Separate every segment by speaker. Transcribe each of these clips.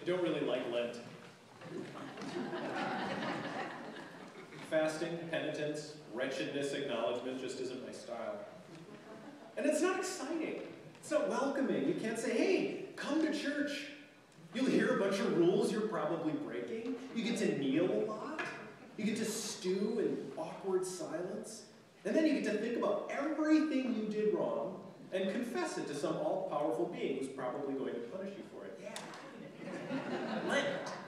Speaker 1: I don't really like Lent. Fasting, penitence, wretchedness, acknowledgement just isn't my style. And it's not exciting. It's not welcoming. You can't say, hey, come to church. You'll hear a bunch of rules you're probably breaking. You get to kneel a lot. You get to stew in awkward silence. And then you get to think about everything you did wrong and confess it to some all-powerful being who's probably going to punish you for it. Yeah. Lent.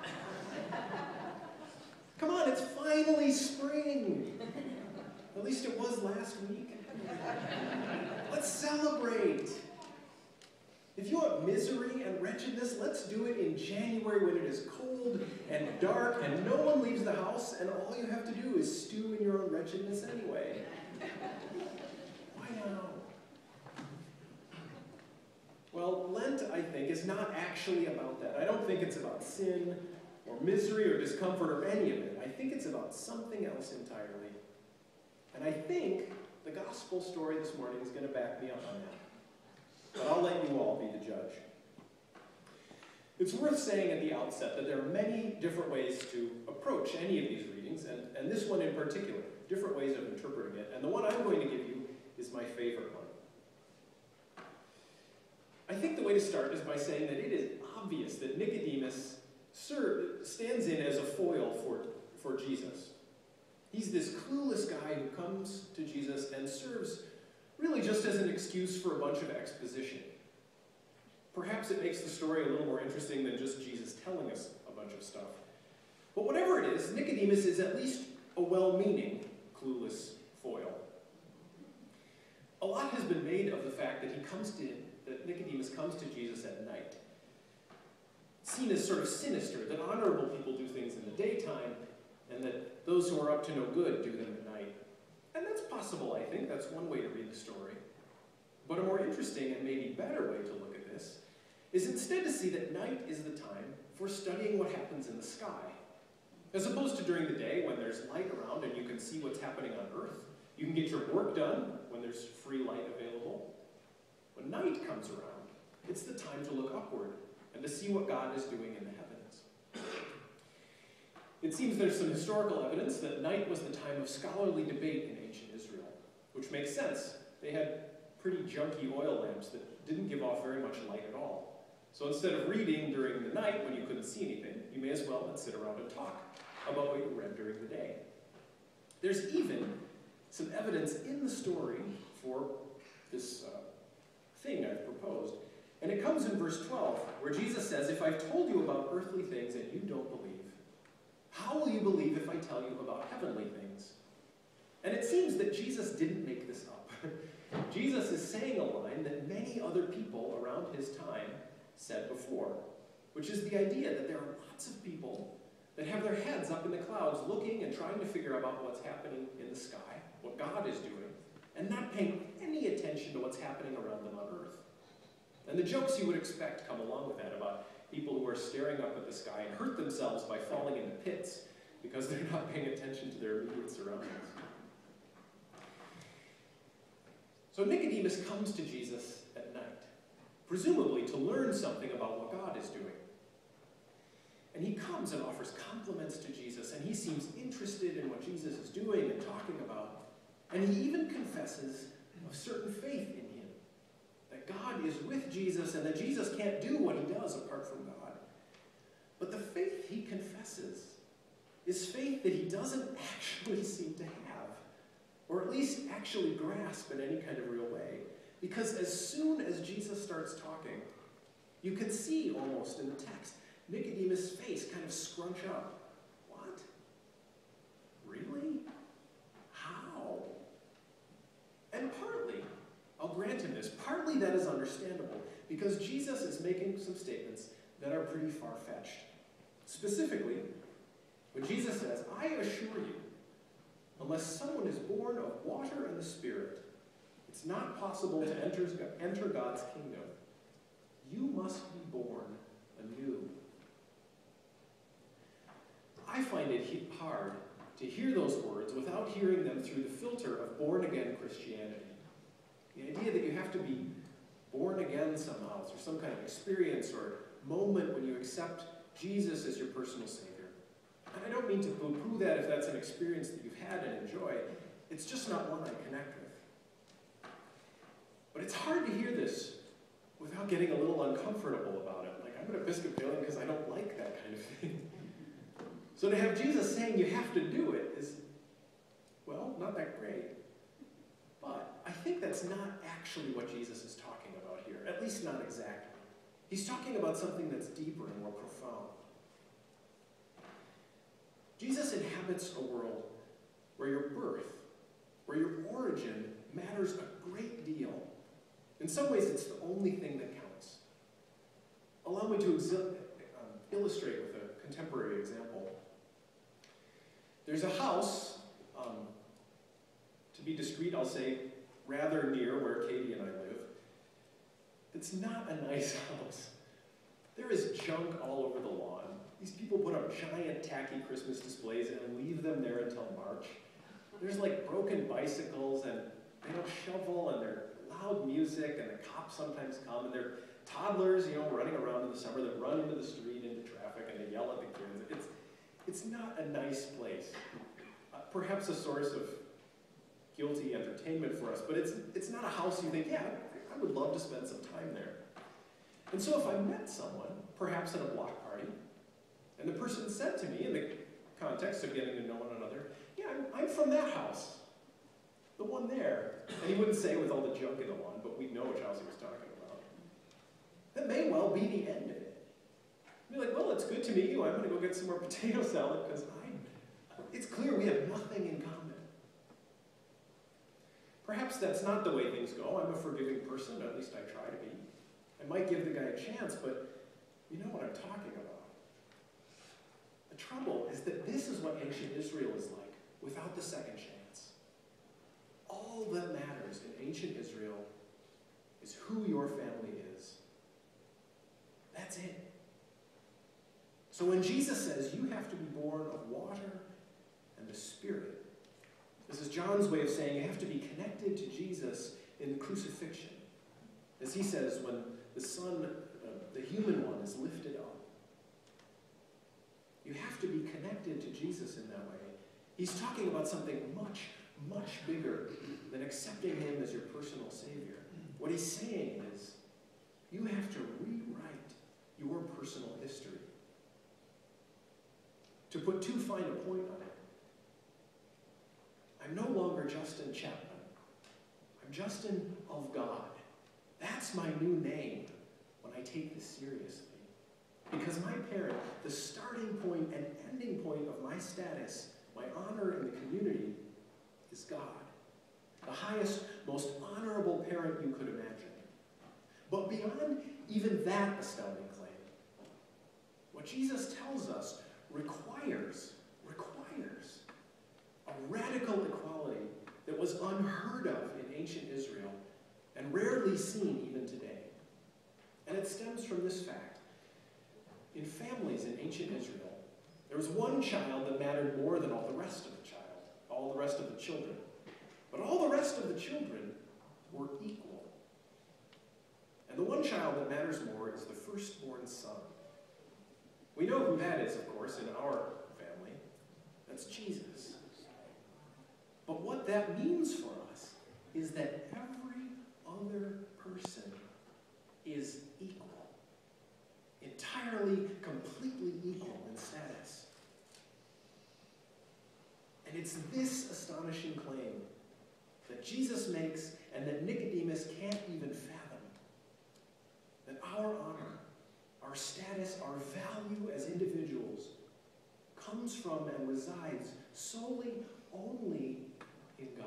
Speaker 1: Come on, it's finally spring. At least it was last week. Let's celebrate. If you want misery and wretchedness, let's do it in January when it is cold and dark and no one leaves the house and all you have to do is stew in your own wretchedness anyway. Why now? Well, Lent, I think, is not actually about that. I don't think it's about sin or misery or discomfort or any of it. I think it's about something else entirely. And I think the gospel story this morning is going to back me up on that. But I'll let you all be the judge. It's worth saying at the outset that there are many different ways to approach any of these readings, and this one in particular, different ways of interpreting it. And the one I'm going to give you is my favorite one. I think the way to start is by saying that it is obvious that Nicodemus stands in as a foil for Jesus. He's this clueless guy who comes to Jesus and serves really just as an excuse for a bunch of exposition. Perhaps it makes the story a little more interesting than just Jesus telling us a bunch of stuff. But whatever it is, Nicodemus is at least a well-meaning, clueless foil. A lot has been made of the fact that Nicodemus comes to Jesus at night. Seen as sort of sinister, that honorable people do things in the daytime, and that those who are up to no good do them at night. And that's possible, I think. That's one way to read the story. But a more interesting and maybe better way to look at this is instead to see that night is the time for studying what happens in the sky. As opposed to during the day when there's light around and you can see what's happening on earth. You can get your work done when there's free light available. When night comes around, it's the time to look upward and to see what God is doing in the heavens. It seems there's some historical evidence that night was the time of scholarly debate in ancient Israel, which makes sense. They had pretty junky oil lamps that didn't give off very much light at all. So instead of reading during the night when you couldn't see anything, you may as well sit around and talk about what you read during the day. There's even some evidence in the story for this thing I've proposed. And it comes in verse 12, where Jesus says, if I've told you about earthly things and you don't believe, how will you believe if I tell you about heavenly things? And it seems that Jesus didn't make this up. Jesus is saying a line that many other people around his time said before, which is the idea that there are lots of people that have their heads up in the clouds looking and trying to figure out what's happening in the sky, what God is doing, and not paying any attention to what's happening around them on earth. And the jokes you would expect come along with that about people who are staring up at the sky and hurt themselves by falling into pits because they're not paying attention to their immediate surroundings. So Nicodemus comes to Jesus at night, presumably to learn something about what God is doing. And he comes and offers compliments to Jesus, and he seems interested in what Jesus is doing and talking about. And he even confesses of certain faith in him, that God is with Jesus and that Jesus can't do what he does apart from God. But the faith he confesses is faith that he doesn't actually seem to have, or at least actually grasp in any kind of real way. Because as soon as Jesus starts talking, you can see almost in the text, Nicodemus' face kind of scrunch up. What? Really? How? And partly, I'll grant him this, partly that is understandable, because Jesus is making some statements that are pretty far-fetched. Specifically, when Jesus says, I assure you, unless someone is born of water and the Spirit, it's not possible to enter God's kingdom. You must be born anew. I find it hard to hear those words without hearing them through the filter of born-again Christianity. The idea that you have to be born again somehow, through some kind of experience or moment when you accept Jesus as your personal Savior. And I don't mean to poo-poo that if that's an experience that you've had and enjoy. It's just not one I connect with. But it's hard to hear this without getting a little uncomfortable about it. Like, I'm an Episcopalian because I don't like that kind of thing. So to have Jesus saying you have to do it is, well, not that great. But I think that's not actually what Jesus is talking about here, at least not exactly. He's talking about something that's deeper and more profound. Jesus inhabits a world where your birth, where your origin matters a great deal. In some ways, it's the only thing that counts. Allow me to illustrate with a contemporary example. There's a house, to be discreet, I'll say, rather near where Katie and I live. It's not a nice house. There is junk all over the lawn. These people put up giant tacky Christmas displays and leave them there until March. There's like broken bicycles, and they don't shovel, and there's loud music, and the cops sometimes come, and they're toddlers, running around in the summer that run into the street, into traffic, and they yell at the kids. It's not a nice place. Perhaps a source of guilty entertainment for us, but it's not a house you think, yeah, I would love to spend some time there. And so if I met someone, perhaps at a block party, and the person said to me, in the context of getting to know one another, yeah, I'm from that house, the one there. And he wouldn't say with all the junk in the lawn, but we'd know which house he was talking about. That may well be the end of it. You'd be like, well, it's good to meet you. I'm going to go get some more potato salad because it's clear we have nothing in common. Perhaps that's not the way things go. I'm a forgiving person, at least I try to be. I might give the guy a chance, but you know what I'm talking about. The trouble is that this is what ancient Israel is like without the second chance. All that matters in ancient Israel is who your family is. That's it. So when Jesus says you have to be born of water and the Spirit, this is John's way of saying you have to be connected to Jesus in the crucifixion. As he says, when the Son, the human one, is lifted up. You have to be connected to Jesus in that way. He's talking about something much, much bigger than accepting him as your personal Savior. What he's saying is, you have to rewrite your personal history. To put too fine a point on it, I'm no longer Justin Chapman. I'm Justin of God. That's my new name when I take this seriously. Because my parent, the starting point and ending point of my status, my honor in the community, is God. The highest, most honorable parent you could imagine. But beyond even that astounding claim, what Jesus tells us requires a radical equality that was unheard of in ancient Israel and rarely seen even today. And it stems from this fact. In families in ancient Israel, there was one child that mattered more than all the rest of the children. But all the rest of the children were equal. And the one child that matters more is the firstborn son. We know who that is, of course, in our family. That's Jesus. But what that means for us is that every other person is equal. Entirely, completely equal in status. And it's this astonishing claim that Jesus makes and that Nicodemus can't even fathom. That our honor, our status, our value as individuals comes from and resides solely, only in God.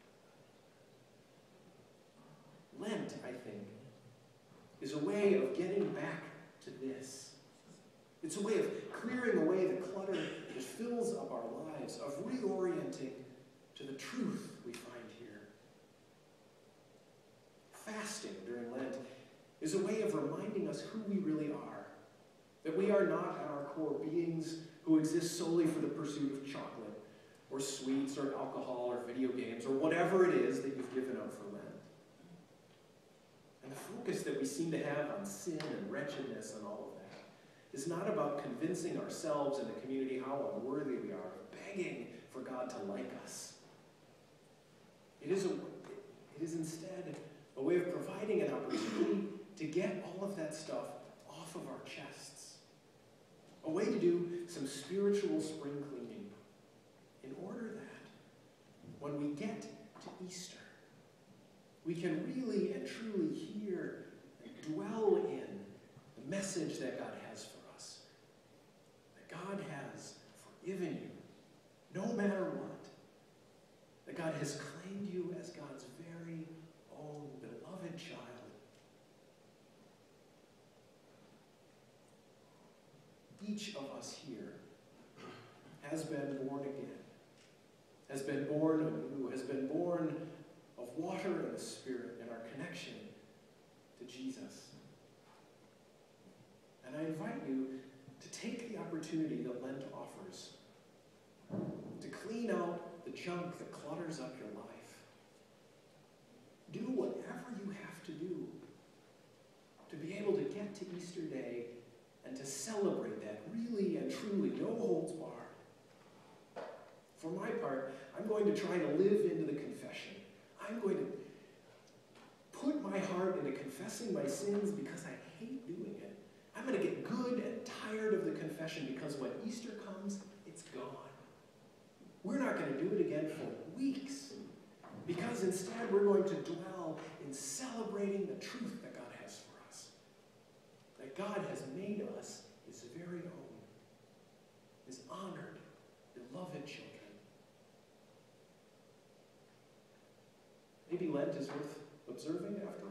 Speaker 1: Lent, I think, is a way of getting back to this. It's a way of clearing away the clutter that fills up our lives, of reorienting to the truth we find here. Fasting during Lent is a way of reminding us who we really are. That we are not at our core beings who exist solely for the pursuit of chocolate, or sweets, or alcohol, or video games, or whatever it is that you've given up for Lent. And the focus that we seem to have on sin and wretchedness and all of that, is not about convincing ourselves and the community how unworthy we are, begging for God to like us. It is instead a way of providing an opportunity to get all of that stuff off of our chests. A way to do some spiritual spring cleaning in order that when we get to Easter, we can really and truly hear and dwell in the message that God has for us. That God has forgiven you, no matter what. That God has claimed you as God's very own beloved child. Each of us here has been born again, has been born anew, has been born of water and the Spirit in our connection to Jesus. And I invite you to take the opportunity that Lent offers to clean out the junk that clutters up your life. Do whatever you have to do to be able to get to Easter Day and to celebrate that really and truly, no holds barred. For my part, I'm going to try to live into the confession. I'm going to put my heart into confessing my sins because I hate doing it. I'm going to get good and tired of the confession because when Easter comes, it's gone. We're not going to do it again for weeks because instead we're going to dwell in celebrating the truth that God has for us. That God has made us his very own, his honored, beloved children. Maybe Lent is worth observing after